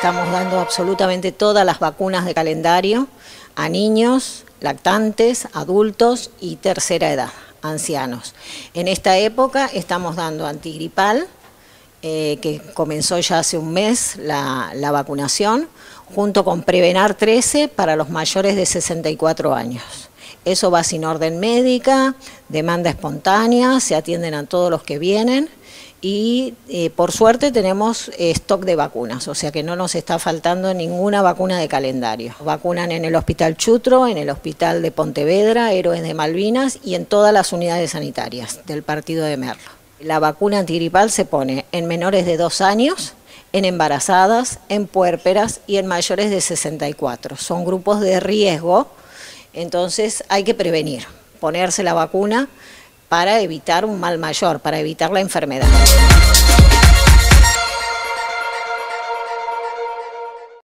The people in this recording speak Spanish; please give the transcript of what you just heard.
estamos dando absolutamente todas las vacunas de calendario a niños, lactantes, adultos y tercera edad, ancianos. En esta época estamos dando antigripal, que comenzó ya hace un mes la vacunación, junto con Prevenar 13 para los mayores de 64 años. Eso va sin orden médica, demanda espontánea, se atienden a todos los que vienen y por suerte tenemos stock de vacunas, o sea que no nos está faltando ninguna vacuna de calendario. Vacunan en el Hospital Chutro, en el Hospital de Pontevedra, Héroes de Malvinas y en todas las unidades sanitarias del partido de Merlo. La vacuna antigripal se pone en menores de 2 años, en embarazadas, en puérperas y en mayores de 64. Son grupos de riesgo. Entonces hay que prevenir, ponerse la vacuna para evitar un mal mayor, para evitar la enfermedad.